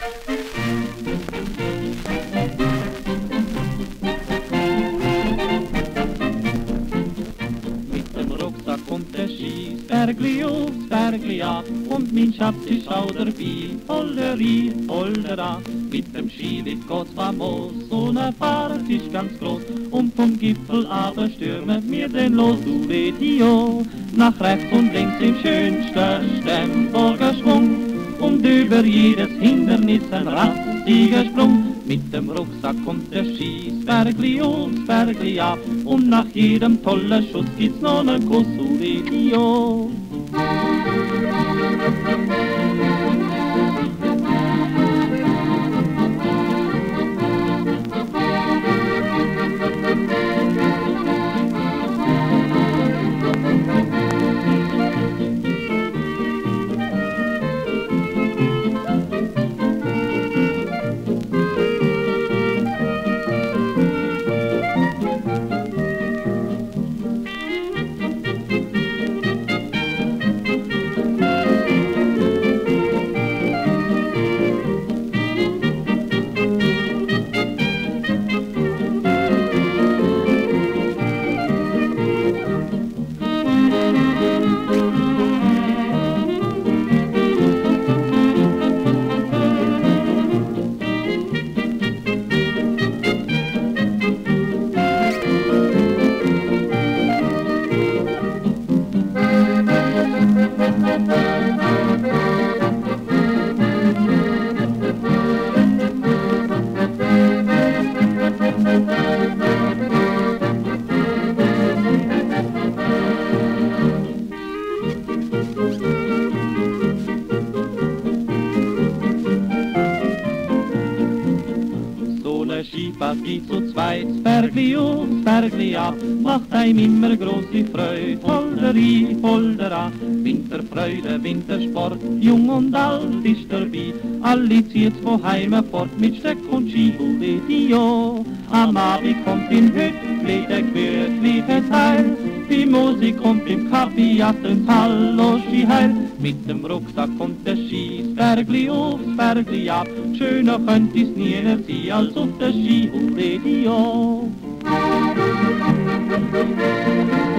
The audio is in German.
Kommt der Ski, Bergli auf, Bergli ab, und mein Schatz ist auch dabei, Holleri, Hollera. Mit dem Ski wird Gott famos, so eine Fahrt ist ganz groß, und vom Gipfel aber stürmen wir den los, du Radio. Nach rechts und links im schönsten Stemburger Schwung, und über jedes Hindernis ein rastiger Sprung. Mit dem Rucksack kommt der Ski, Bergli auf, Bergli ab, und nach jedem tollen Schuss gibt's noch einen Kuss zu Radio. Skifahrt geht zu zweit, Bergli auf, Bergli ab, macht einem immer große Freude, Holderi, Holdera. Winterfreude, Wintersport, jung und alt ist dabei, alle zieht's von Heime fort mit Steck und Ski-Radio. Am Abend kommt in Hüttli der gemütliche Teil, die Musik kommt im Kaffee, ja, und Hallo Skiheil. Mit dem Rucksack kommt der Ski, Bergli auf, Bergli ab, schöner könnt ich's nie sehen als auf der Ski-Radio.